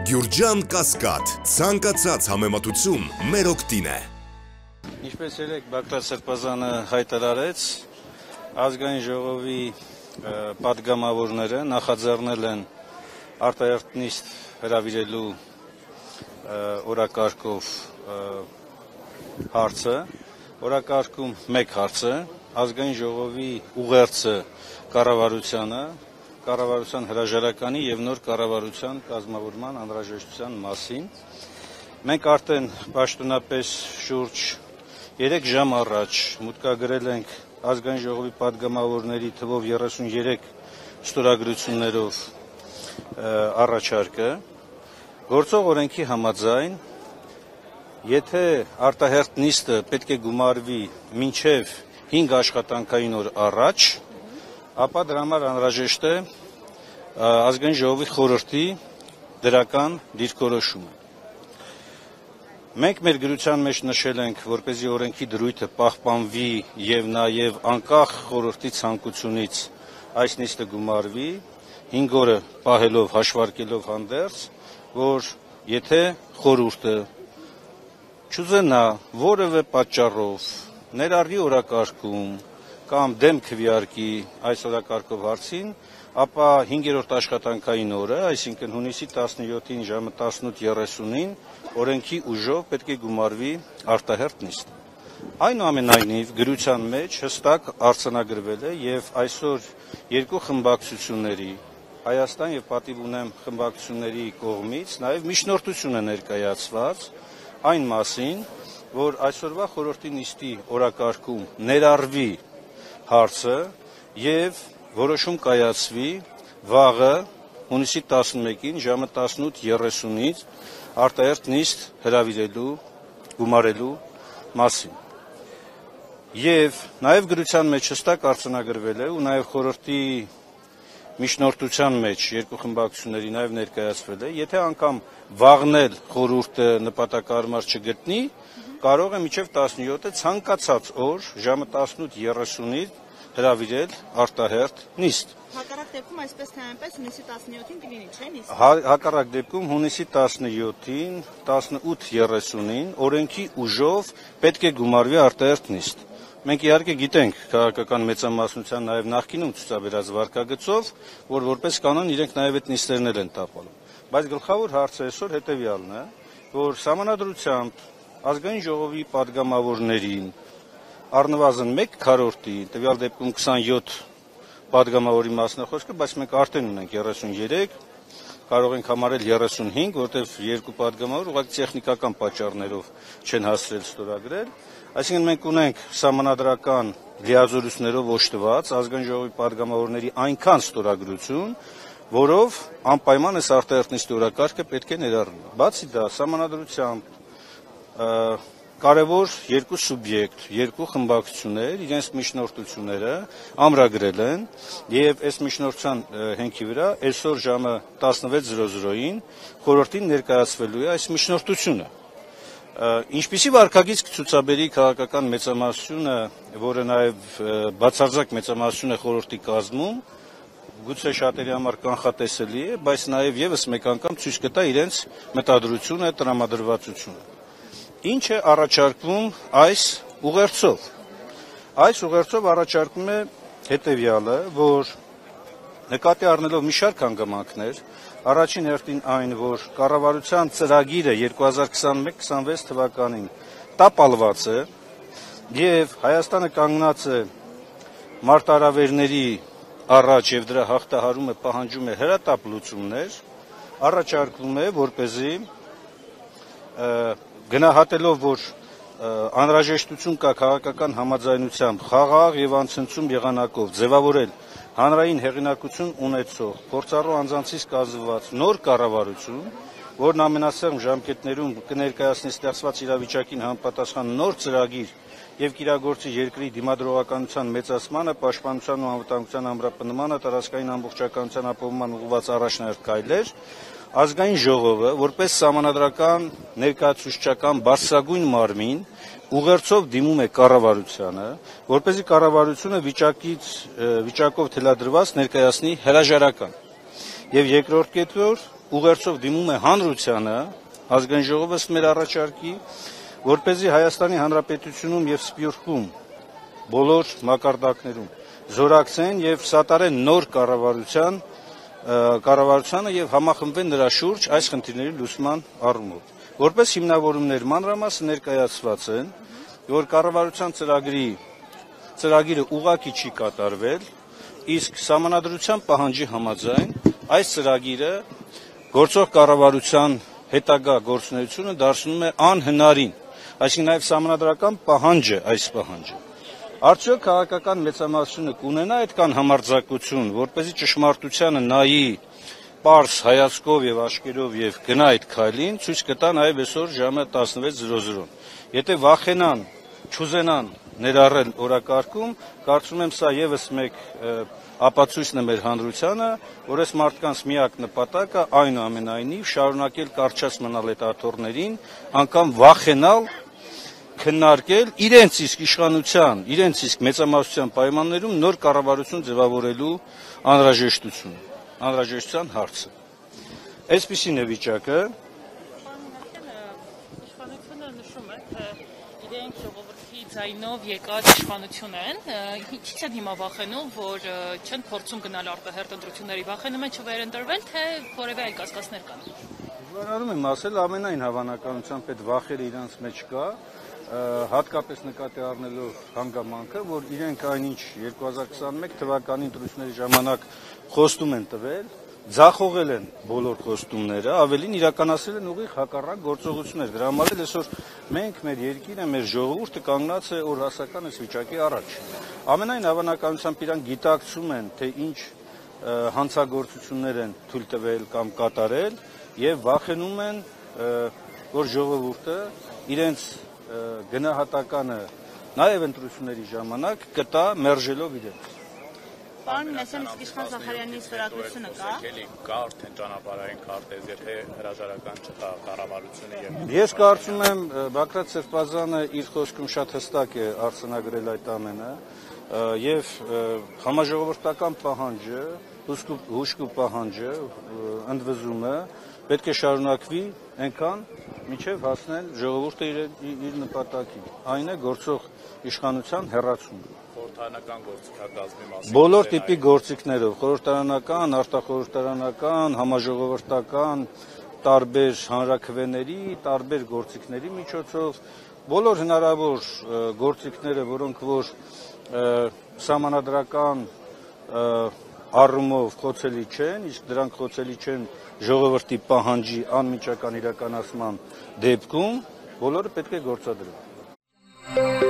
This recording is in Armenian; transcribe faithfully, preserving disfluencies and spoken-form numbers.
Գյուրջան Կասկադ, ցանկացած համեմատություն մեր օգտին է։ Ինչպես երեք Բագրատ Սրբազանը հայտարարեց, ազգային ժողովի պատգամավորները նախաձեռնել են արտահերթ նիստ հրավիրելու օրակարգով հարցը, օրակարգում մեկ հարց է, ազգային ժողովի ուղերձը կառավարությանը, կառավարության հրաժարականի եւ նոր կառավարության կազմավորման անհրաժեշտության մասին։ Մենք արդեն պաշտոնապես շուրջ երեք ժամ առաջ մուտքագրել ենք ազգային ժողովի պատգամավորների թվով երեսունյերեք ստորագրություններով առաջարկը։ Գործող օրենքի համաձայն, եթե արտահերթ նիստը պետք է գումարվի մինչև հինգ աշխատանքային օր առաջ, ապա դրա համար անհրաժեշտ է ազգային ժողովի խորհրդի դրական դիրքորոշումը։ Մենք մեր գրության մեջ նշել ենք, որպեսզի օրենքի դրույթը պահպանվի եւ նաեւ անկախ խորհրդի ցանկությունից այս նիստը գումարվի, հինգ օրը պահելով, հաշվարկելով հանդերձ, որ եթե խորհուրդը չուզենա որևէ պատճառով ներառվի օրակարգում կամ դեմ քվեարկի այս օրակարգով հարցին, ապա հինգերորդ աշխատանքային օրը, այսինքն հունիսի տասնյոթին ժամը տասնութ երեսունին օրենքի ուժով պետք է գումարվի արտահերթ նիստ։ Այնուամենայնիվ գրության մեջ հստակ արձանագրվել է եւ այսօր երկու խմբակցությունների Հայաստան եւ պատիվ ունեմ խմբակցությունների կողմից նաեւ միջնորդություն է ներկայացված այն մասին, որ այսօրվա խորհրդի նիստի օրակարգում ներառվի հարցը եւ որոշում կայացվի վաղը հունիսի տասնմեկին ժամը տասնութ երեսունից արտահերթ նիստ հրավիրելու գումարելու մասին։ Եվ նաեւ գրության մեջ հստակ արձանագրվել է ու նաեւ խորհրդի միջնորդության մեջ երկու խմբակցությունների նաեւ ներկայացվել է, եթե անգամ վաղնել խորհուրդը նպատակարար չգտնի, կարող է մինչև տասնյոթը ցանկացած օր ժամը տասնութ երեսունից հրավիրել արտահերթ նիստ։ Հակառակ դեպքում այսպես թե այնպես հունիսի տասնյոթին կլինի, չէ՞ նիստ։ Հակառակ դեպքում հունիսի տասնյոթին տասնութ երեսունին օրենքի ուժով պետք է գումարվի արտահերթ նիստ։ Մենք իհարկե գիտենք քաղաքական մեծամասնության նաև նախկինում ցուցաբերած վարքագծով, որ որպես կանոն իրենք նաև այդ նիստերն են տապալում։ Բայց գլխավոր հարցը այսօր հետևյալն է, որ սահմանադրությամբ ազգային ժողովի պատգամավորներին առնվազն մեկ քառորդի, տվյալ դեպքում քսանյոթ պատգամավորի մասն է խոսքը, բայց մենք արդեն ունենք երեսունյերեք, կարող ենք համարել երեսունհինգ, որտեղ երկու պատգամավոր ուղղակի տեխնիկական պատճառներով չեն հասցրել ստորագրել։ Այսինքն մենք ունենք սահմանադրական լիազորություններով օժտված ազգային ժողովի պատգամավորների այնքան ստորագրություն, որով անպայման այս արտահերթ նիստի օրակարգը պետք է ներառվի։ Բացի դա, սահմանադրությամբ կարևոր երկու սուբյեկտ, երկու խմբակցություններ իրենց միջնորդությունները ամրագրել են եւ այս միջնորդության հենքի վրա այսօր ժամը տասնվեց զրոզրոյին խորհրդին ներկայացվելու է այս միջնորդությունը։ Ինչպիսի վարքագիծ կցուցաբերի քաղաքական մեծամասնությունը, որը նաեւ բացարձակ մեծամասնություն է խորհրդի կազմում, գուցե շատերի համար կանխատեսելի է, բայց նաեւ եւս մեկ անգամ ցույց կտա իրենց մտադրությունը, տրամադրվածությունը։ Ինչ է առաջարկվում այս ուղերձով։ Այս ուղերձով առաջարկում է հետևյալը, որ նկատի առնելով մի շարք հանգամանքներ, առաջին հերթին այն, որ կառավարության ծրագիրը երկու հազար քսանմեկ քսանվեց թվականին տապալված է եւ Հայաստանը կանգնած է մարտահրավերների առաջ եւ դրա հաղթահարումը պահանջում է հրատապ լուծումներ, առաջարկվում է, որպեսզի գնահատելով, որ անհրաժեշտություն կա քաղաքական համաձայնությամբ խաղաղ եւ անցնցում եղանակով ձևավորել հանրային հեղինակություն ունեցող փորձառու անձանցից կազմված նոր կառավարություն, որն ամենասեղմ ժամկետներում կներկայացնի ստեղծված իրավիճակին համապատասխան նոր ծրագիր եւ կիրագործի երկրի դիմադրողականության մեծացմանը, պաշտպանության ու անվտանգության ամրապնմանը, տարածքային ամբողջականության ապահովման ուղղված առաջնահերթ քայլեր, ազգային ժողովը, որպես սահմանադրական ներկայացուցչական բարձրագույն մարմին, ուղերձով դիմում է կառավարությանը, որպեսզի կառավարությունը վիճակից վիճակով թելադրված ներկայացնի հրաժարական։ Եվ երկրորդ կետով ուղերձով դիմում է հանրությանը, ազգային ժողովը մեր առաջարկի, որպեսզի Հայաստանի Հանրապետությունում եւ Սփյուռքում բոլոր մակարդակներում զորակցեն եւ սատարեն նոր կառավարության կառավարությանը եւ համախմբվեն նրա շուրջ այս խնդիրների լուծման առումով։ Որպես հիմնավորումներ մանրամասը ներկայացված են, որ կառավարության ծրագրի ծրագիրը ուղղակի չի կատարվել, իսկ Սահմանադրության պահանջի համաձայն այս ծրագիրը գործող կառավարության հետագա գործունեությունը դարձնում է անհնարին, այսինքն նաև սահմանադրական պահանջը այս պահանջը։ Արդյոք քաղաքական մեծամասնությունը կունենա այդքան համարձակություն, որպեսզի ճշմարտությանը նայի պարզ հայացքով եւ աչքերով եւ գնա այդ քայլին, ցույց կտա նաեւ այսօր ժամը տասնվեց զրո զրոն։ Եթե վախենան, չուզենան ներառել օրակարգում, կարծում եմ սա եւս մեկ ապացույցն է մեր հանրությանը, որ այս մարդկանց միակ նպատակը այնուամենայնիվ շարունակել կարճած մնալ այդ աթոռներին, անգամ վախենալ քննարկել իրենց իսկ իշխանության, իրենց իսկ մեծամասնության պայմաններում նոր կառավարություն ձևավորելու անհրաժեշտություն, անհրաժեշտության հարցը։ Այսպիսին է վիճակը։ Իշխանությունը նշում է, թե իրենք ժողովրդի ձայնով եկած իշխանություն են, ինչից են հիմա վախենում, որ չեն փորձում գնալ արտահերթ ընտրությունների, վախենում են չվերընտրվել, թե որևէ այլ կասկածներ կան։ Դժվարանում եմ ասել, ամենայն հավանականությամբ այդ վախերը իրանց մեջ կա, հատկապես նկատի առնելով հանգամանքը, որ իրենք այնինչ երկու հազար քսաներկու թվականի ընտրությունների ժամանակ խոստում են տվել, ձախողել են բոլոր խոստումները, ավելին իրականացրել են ուղիղ հակառակ գործողություններ։ Դրա համար էլ այսօր մենք, մեր երկիրը, մեր ժողովուրդը կանգնած է օրհասական այս վիճակի առաջ։ Ամենայն հավանականությամբ իրանք գիտակցում են, թե ինչ հանցագործություններ են թույլ տվել կամ կատարել եւ վախենում են, որ ժողովուրդը իրենց գնահատականը նաև ընտրությունների ժամանակ կտա մերժելով իրենց։ Պարոն Մինասյան, իսկ Իշխան Զախարյանի ստորագրությունը կա։ Կա արդեն ճանապարհային քարտեզ, եթե հրաժարական չտա կառավարությունը եւ Ես կարծում եմ Բագրատ Սրբազանը իր խոսքում շատ հստակ է արձանագրել այդ ամենը եւ համաժողովրդական պահանջը, հուշկու պահանջը, ընդվզումը պետք է շարունակվի այնքան, մինչև հասնել ժողովուրդը իր նպատակին, այն է գործող իշխանության հեռացումը։ Խորհրդարանական գործիքակազմի մասին։ Բոլոր տիպի գործիքներով, խորհրդարանական, արտախորհրդարանական, համաժողովրդական, տարբեր հանրաքվեների, տարբեր գործիքների միջոցով, բոլոր հնարավոր գործիքները, որոնք որ սահմանադրական առումով խոցելի չեն, իսկ դրանք խոցելի չեն ժողովրդի պահանջի անմիջական իրականացման դեպքում, բոլորը պետք է գործադրվեն։